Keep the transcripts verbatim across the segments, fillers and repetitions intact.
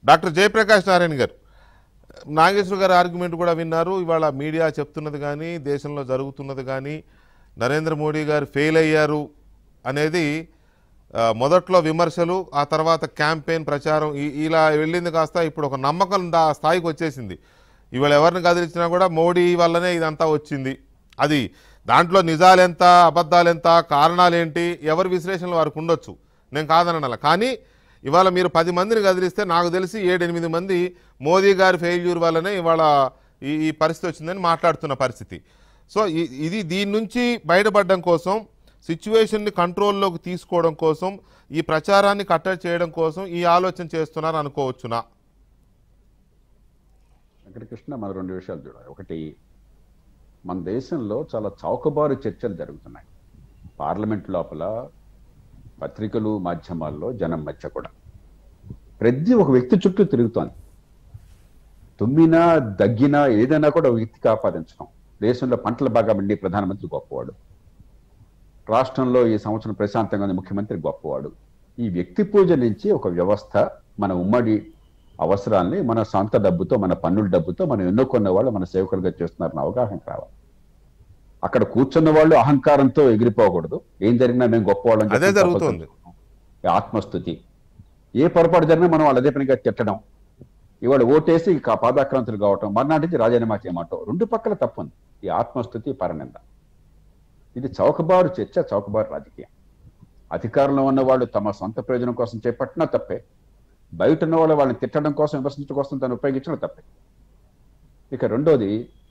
Doctor Jayaprakash Narayana గారు, నాగేశ్వర గారి argument కూడా విన్నారు. ఇవాళ మీడియా చెప్తున్నది కానీ, దేశంలో జరుగుతున్నది కానీ, నరేంద్ర మోడీ గారు ఫెయిల్ అయ్యారు అనేది మొదట్లో విమర్శలు, ఆ తర్వాత క్యాంపెయిన్ ప్రచారం ఇలా వెళ్ళింది కాస్త ఇప్పుడు ఒక నమ్మకం దా స్థాయికి వచ్చేసింది. ఇవాళ ఎవరిని కదిలించినా కూడా మోడీ వల్లనే ఇదంతా వచ్చింది. అది దాంట్లో నిజాలెంత, అబద్ధాలెంత, కారణాలేంటి, ఎవరి విశ్లేషణలు వారికి ఉండొచ్చు, నేను కాదనలా. కానీ ఇవాళ మీరు పది మందిని కదిలిస్తే నాకు తెలిసి ఏడెనిమిది మంది మోదీ గారి ఫెయిల్యూర్ వల్లనే ఇవాళ ఈ ఈ పరిస్థితి వచ్చిందని మాట్లాడుతున్న పరిస్థితి. సో ఇది దీని నుంచి బయటపడడం కోసం, సిచ్యువేషన్ని కంట్రోల్లోకి తీసుకోవడం కోసం, ఈ ప్రచారాన్ని కట్టడి చేయడం కోసం ఈ ఆలోచన చేస్తున్నారు అనుకోవచ్చునా? వెంకటకృష్ణ, మన రెండు విషయాలు చూడాలి. ఒకటి, మన దేశంలో చాలా చౌకబారు చర్చలు జరుగుతున్నాయి పార్లమెంట్ లోపల, పత్రికలు, మాధ్యమాల్లో, జనం మధ్య కూడా. ప్రతి ఒక వ్యక్తి చుట్టూ తిరుగుతోంది. తుమ్మినా దగ్గినా ఏదైనా కూడా ఒక వ్యక్తికి ఆపాదించడం. దేశంలో పంటలు బాగా పండి ప్రధానమంత్రి గొప్పవాడు, రాష్ట్రంలో ఈ సంవత్సరం ప్రశాంతంగా ఉంది ముఖ్యమంత్రి గొప్పవాడు. ఈ వ్యక్తి పూజ నుంచి ఒక వ్యవస్థ మన ఉమ్మడి అవసరాల్ని మన సొంత డబ్బుతో, మన పన్నుల డబ్బుతో మనం ఎన్నుకున్న వాళ్ళు మన సేవకులుగా చేస్తున్నారన్న అవగాహన రావాలి. అక్కడ కూర్చున్న వాళ్ళు అహంకారంతో ఎగిరిపోకూడదు. ఏం జరిగినా మేము గొప్పవాళ్ళని అదే జరుగుతుంది. ఆత్మస్థుతి. ఏ పొరపాటు జరిగినా మనం వాళ్ళు అదే పనిగా తిట్టడం, ఇవాళ ఓటేసి పాదాక్రాంతులు కావటం, మర్నాటి నుంచి రాజీనామా చేయమంటాం. రెండు పక్కల తప్పుంది. ఈ ఆత్మస్థుతి, పరనింద. ఇది చౌకబారు చర్చ, చౌకబారు రాజకీయం. అధికారంలో ఉన్న వాళ్ళు తమ సొంత ప్రయోజనం కోసం చేపట్టినా తప్పే, బయట ఉన్న వాళ్ళు వాళ్ళని తిట్టడం కోసం, విమర్శించడం కోసం దాన్ని ఉపయోగించడం తప్పే. ఇక రెండోది,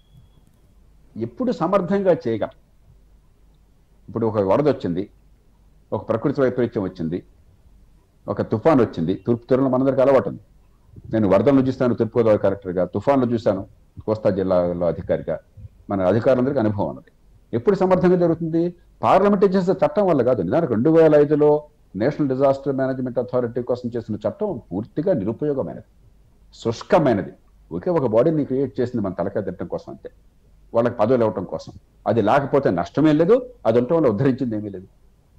ఎప్పుడు సమర్థంగా చేయగలం. ఇప్పుడు ఒక వరద వచ్చింది, ఒక ప్రకృతి వైపరీత్యం వచ్చింది, ఒక తుఫాన్ వచ్చింది. తూర్పు తీరంలో మనందరికీ అలవాటు ఉంది. నేను వరదలను చూస్తాను తూర్పుగోదావరి కలెక్టర్గా, తుఫాన్లు చూశాను కోస్తా జిల్లాలో అధికారిగా. మన అధికారులందరికీ అనుభవం ఉన్నది. ఎప్పుడు సమర్థంగా జరుగుతుంది? పార్లమెంట్ చేసిన చట్టం వల్ల కాదు. నిజానికి రెండు వేల ఐదులో నేషనల్ డిజాస్టర్ మేనేజ్మెంట్ అథారిటీ కోసం చేసిన చట్టం పూర్తిగా నిరుపయోగమైనది, శుష్కమైనది. ఒకే ఒక బాడీని క్రియేట్ చేసింది మన తలకాయ తిట్టడం కోసం, అంతే. వాళ్ళకి పదవులు ఇవ్వటం కోసం. అది లేకపోతే నష్టమేం లేదు, అది ఉండటం వల్ల ఉద్ధరించింది ఏమీ లేదు.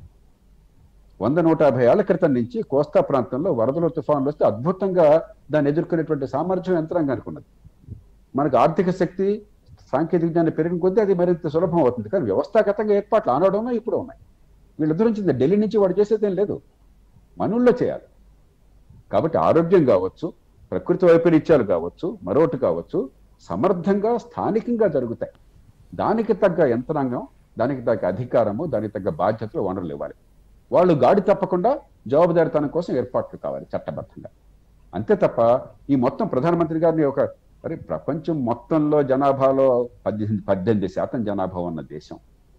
వంద నూట యాభై ఏళ్ల క్రితం నుంచి కోస్తా ప్రాంతంలో వరదలు, తుఫాన్లు వస్తే అద్భుతంగా దాన్ని ఎదుర్కొనేటువంటి సామర్థ్యం యంత్రాంగానికి ఉన్నది. మనకు ఆర్థిక శక్తి, సాంకేతిక జ్ఞానం పెరిగిన కొద్దీ అది మరింత సులభం అవుతుంది. కానీ వ్యవస్థాగతంగా ఏర్పాట్లు ఆనడంలో ఇప్పుడు ఉన్నాయి. వీళ్ళు ఉద్ధరించింది ఢిల్లీ నుంచి వాడు చేసేదేం లేదు, మనుల్లో చేయాలి. కాబట్టి ఆరోగ్యం కావచ్చు, ప్రకృతి వైపరీత్యాలు కావచ్చు, మరొకటి కావచ్చు, సమర్థంగా స్థానికంగా జరుగుతాయి. దానికి తగ్గ యంత్రాంగం, దానికి తగ్గ అధికారము, దానికి తగ్గ బాధ్యతలు, వనరులు ఇవ్వాలి. వాళ్ళు గాడి తప్పకుండా జవాబుదారితనం కోసం ఏర్పాట్లు కావాలి చట్టబద్ధంగా. అంతే తప్ప ఈ మొత్తం ప్రధానమంత్రి గారిని ఒక మరి ప్రపంచం మొత్తంలో జనాభాలో పద్దెనిమిది పద్దెనిమిది శాతం జనాభా ఉన్న దేశం.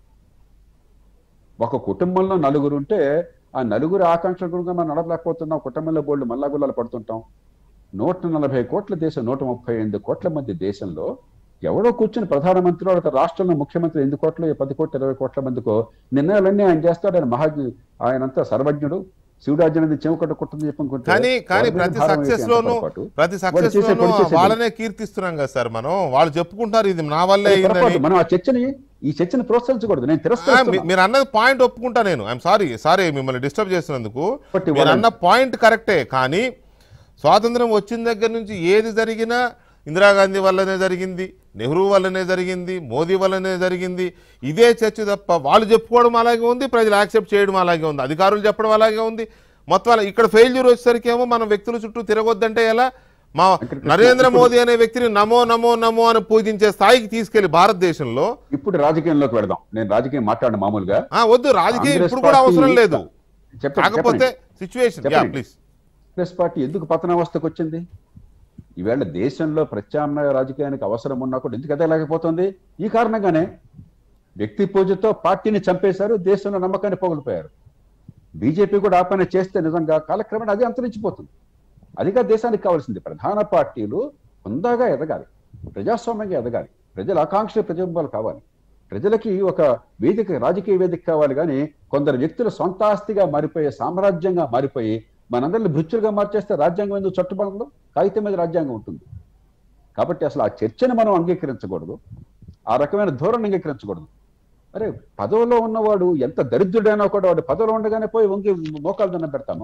ఒక కుటుంబంలో నలుగురు ఉంటే ఆ నలుగురు ఆకాంక్షల గురించి మనం నడపలేకపోతున్నాం. కుటుంబంలో బోళ్ళు మల్లాగుల్లాలు పడుతుంటాం. నూట నలభై కోట్ల దేశం, నూట ముప్పై ఎనిమిది కోట్ల మంది దేశంలో ఎవరో కూర్చుని ప్రధానమంత్రి ఒక రాష్ట్రంలో ముఖ్యమంత్రి ఎనిమిది కోట్లు, పది కోట్ల, ఇరవై కోట్ల మందికో నిర్ణయాలన్నీ ఆయన చేస్తాడు. ఆయన మహా ఆయనంతా సర్వజ్ఞుడు, శివుడాజ్ఞ చెమకట్ట కుట్టని చెప్పుకుంటే. కానీ కానీ ప్రతి సక్సెస్ లోను ప్రతి సక్సెస్ లోను వాళ్ళనే కీర్తిస్తున్నాం కదా సార్ మనం. వాళ్ళు చెప్పుకుంటారు ఇది నా వల్లే అయిందని. మనం ఆ చర్చని ఈ చర్చను ప్రోత్సహించకూడదు. నేను తిరస్కరిస్తున్నా. మీరు అన్నది పాయింట్ ఒప్పుకుంటా నేను. ఐఎమ్ సారీ సారీ మిమ్మల్ని డిస్టర్బ్ చేసినందుకు. మీరు అన్న పాయింట్ కరెక్టే. కానీ స్వాతంత్రం వచ్చిన దగ్గర నుంచి ఏది జరిగినా ఇందిరాగాంధీ వల్లనే జరిగింది, నెహ్రూ వల్లనే జరిగింది, మోదీ వల్లనే జరిగింది. ఇదే చర్చ తప్ప వాళ్ళు చెప్పుకోవడం అలాగే ఉంది, ప్రజలు యాక్సెప్ట్ చేయడం అలాగే ఉంది, అధికారులు చెప్పడం అలాగే ఉంది. మొత్తం ఇక్కడ ఫెయిల్యూర్ వచ్చేసరికి ఏమో మనం వ్యక్తుల చుట్టూ తిరగొద్దంటే ఎలా? మా నరేంద్ర మోదీ అనే వ్యక్తిని నమో నమో నమో అని పూజించే స్థాయికి తీసుకెళ్లి భారతదేశంలో. ఇప్పుడు రాజకీయంలోకి వెళదాం. నేను రాజకీయం మాట్లాడిన మామూలుగా వద్దు, రాజకీయం ఇప్పుడు కూడా అవసరం లేదు. కాకపోతే సిచ్యువేషన్ ప్లీజ్. కాంగ్రెస్ పార్టీ ఎందుకు పతనావస్థకు వచ్చింది? ఈవేళ దేశంలో ప్రత్యామ్నాయ రాజకీయానికి అవసరం ఉన్నా కూడా ఎందుకు ఎదగలేకపోతుంది? ఈ కారణంగానే. వ్యక్తి పూజతో పార్టీని చంపేశారు, దేశంలో నమ్మకాన్ని పోగొలిపోయారు. బీజేపీ కూడా ఆ పని చేస్తే నిజంగా కాలక్రమేణా అది అంతరించిపోతుంది. అదిగా దేశానికి కావాల్సింది. ప్రధాన పార్టీలు హుందాగా ఎదగాలి, ప్రజాస్వామ్యంగా ఎదగాలి, ప్రజల ఆకాంక్ష ప్రతిబింబాలు కావాలి. ప్రజలకి ఒక వేదిక, రాజకీయ వేదిక కావాలి. కానీ కొందరు వ్యక్తుల సొంత ఆస్తిగా మారిపోయే, సామ్రాజ్యంగా మారిపోయి మనందరిని భృత్యులుగా మార్చేస్తే రాజ్యాంగం ఎందుకు చట్టుబడదు? కాగితం మీద రాజ్యాంగం ఉంటుంది. కాబట్టి అసలు ఆ చర్చను మనం అంగీకరించకూడదు, ఆ రకమైన ధోరణి అంగీకరించకూడదు. అరే, పదవిలో ఉన్నవాడు ఎంత దరిద్రుడైనా కూడా వాడు పదవిలో ఉండగానే పోయి వంగి మోకాలు దండం పెడతాము.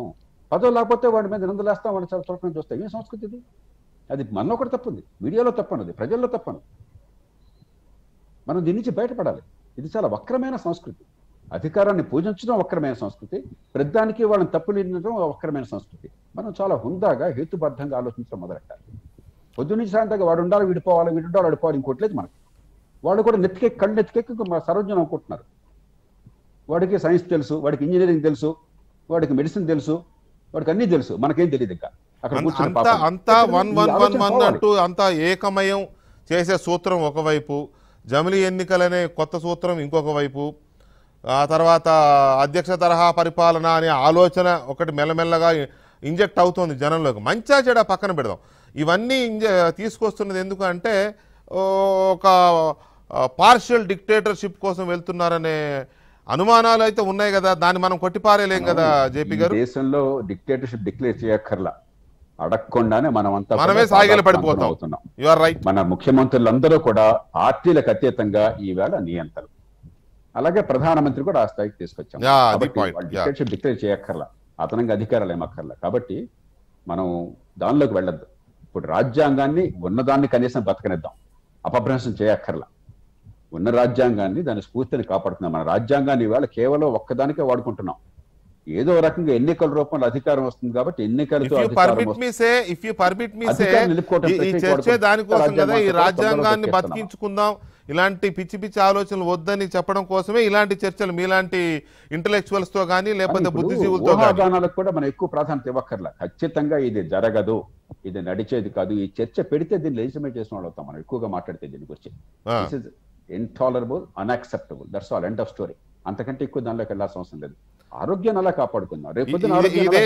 పదవి లేకపోతే వాడి మీద నిందలేస్తాం, వాడిని చాలా చులకన చూస్తాం. ఏం సంస్కృతి ఇది? అది మనలో కూడా తప్పుంది, మీడియాలో తప్పనుంది, ప్రజల్లో తప్పను. మనం దీని నుంచి బయటపడాలి. ఇది చాలా వక్రమైన సంస్కృతి. అధికారాన్ని పూజించడం వక్రమైన సంస్కృతి, ప్రతిదానికి వాళ్ళని తప్పులేనడం వక్రమైన సంస్కృతి. మనం చాలా హుందాగా హేతుబద్ధంగా ఆలోచించడం మొదలెట్టాలి. పొద్దున్నీ సాయంత్రంగా వాడు ఉండాలి, విడిపోవాలి, వీడు ఉండాలి, అడిపోవాలి, ఇంకోట్లేదు మనకి. వాళ్ళు కూడా నెత్తికే కళ్ళు నెత్తికెక్కి మా సర్వజ్ఞం అనుకుంటున్నారు. వాడికి సైన్స్ తెలుసు, వాడికి ఇంజనీరింగ్ తెలుసు, వాడికి మెడిసిన్ తెలుసు, వాడికి అన్నీ తెలుసు, మనకేం తెలియదు. ఇంకా అక్కడ కూర్చుని అంతా పాపం. అంతా వన్ ఈ వన్ వన్ ఆలోచన వన్ పోవాలి. అంటూ అంతా ఏకమయం చేసే సూత్రం ఒకవైపు, జమిలీ ఎన్నికలనే కొత్త సూత్రం ఇంకొక వైపు, ఆ తర్వాత అధ్యక్ష తరహా పరిపాలన అనే ఆలోచన ఒకటి మెల్లమెల్లగా ఇంజెక్ట్ అవుతుంది జనంలోకి. మంచా చెడ పక్కన పెడదాం, ఇవన్నీ ఇంజ తీసుకొస్తున్నది ఎందుకు అంటే ఒక పార్షియల్ డిక్టేటర్షిప్ కోసం వెళ్తున్నారనే అనుమానాలు అయితే ఉన్నాయి కదా, దాన్ని మనం కొట్టిపారేలేం కదా జేపీ గారు. ఈ దేశంలో డిక్టేటర్షిప్ డిక్లేర్ చేయక్కర్లా, అడగకుండానే మనం అంతా మనమే సాగిల పడిపోతాం. అవుతున్నాం. You are right. మన ముఖ్యమంత్రులందరూ కూడా పార్టీలకు అతీతంగా ఈవేళ నియంతలు, అలాగే ప్రధానమంత్రి కూడా ఆ స్థాయికి తీసుకొచ్చాం. Yeah, అది కాబట్టి point. వాళ్ళు Yeah. డిక్టేటర్షిప్ డిక్లేర్ చేయక్కర్లా, అతనంగా అధికారాలు ఏమక్కర్లా. కాబట్టి మనం దానిలోకి వెళ్ళొద్దు. ఇప్పుడు రాజ్యాంగాన్ని ఉన్నదాన్ని కనీసం బతకనిద్దాం, అపభ్రంశం చేయక్కర్లా. ఉన్న రాజ్యాంగాన్ని, దాని స్ఫూర్తిని కాపాడుతున్నాం. మన రాజ్యాంగాన్ని ఇవాళ కేవలం ఒక్కదానికే వాడుకుంటున్నాం. ఏదో రకంగా ఎన్నికల రూపంలో అధికారం వస్తుంది కాబట్టి ఎన్నికలతో If you అధికారం permit వస్తుంది. me say, if you permit me say, అధికారం నిలుపుకోవటం ఈ- ఈ ప్రత్యేక చర్చే వాడుకో- దానికోసం కదా, ఈ రాజ్యాంగం రాజ్యాంగాన్ని తొందరగా బతికించుకుందాం, ఇలాంటి పిచ్చి పిచ్చి ఆలోచనలు వద్దని చెప్పడం కోసమే ఇలాంటి చర్చలు మీలాంటి ఇంటలెక్చువల్స్ తో కానీ లేకపోతే ఇప్పుడు బుద్ధిజీవులతో కానీ. ఊహాగానాలకు కూడా మనం ఎక్కువ ప్రాధాన్యత ఇవ్వక్కర్లా. ఖచ్చితంగా ఇది జరగదు, ఇది నడిచేది కాదు, ఈ చర్చ పెడితే దీన్ని లెజిటిమేట్ చేసిన వాళ్ళు అవుతాం మనం ఎక్కువగా మాట్లాడితే దీని గురించి. ఆ. This is intolerable, unacceptable, that's all, end of story. అంతకంటే ఎక్కువ దానిలోకి వెళ్ళాల్సిన అవసరం లేదు. ఆరోగ్యాన్ని అలా కాపాడుకుందాం. రేపు పొద్దున ఇదే- ఆరోగ్యాన్ని ఇదే